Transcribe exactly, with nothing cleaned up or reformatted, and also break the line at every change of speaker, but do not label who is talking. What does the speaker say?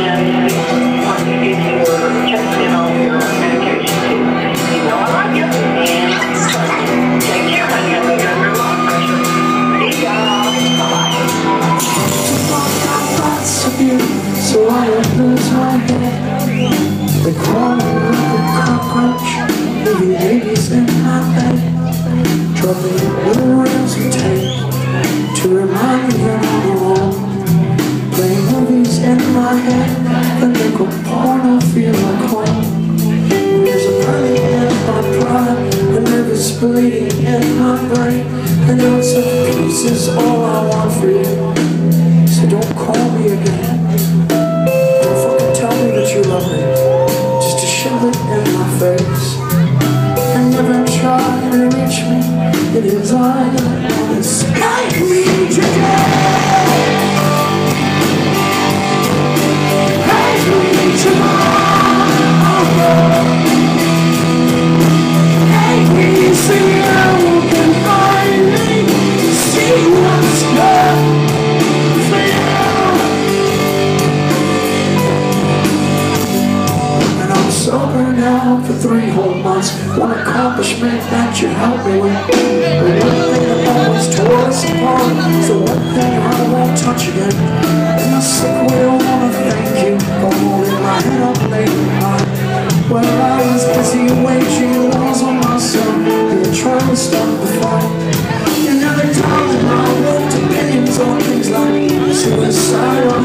So I don't lose my head. They call me like a cockroach, leaving babies in my bed. Dropping little rails of tape to remind me that I'm home. Playing movies in my head, the local porno feel like home. There's a burning in my pride, a nervous bleeding in my brain. An ounce of peace is all I want for you, so don't call me again. That you love me, just to shove it in my face, and never try to reach me. It is I that want to skype me today. Hate me tomorrow. Hate me so you can find me. See what's good. Sober now for three whole months. One accomplishment that you helped me with. The one thing that always tore us apart is the one thing I won't touch again. In my sick way I wanna thank you for holding my head up late at night. While I was busy waging wars on myself, you were trying to stop the fight. And every time I wrote opinions on things like suicide.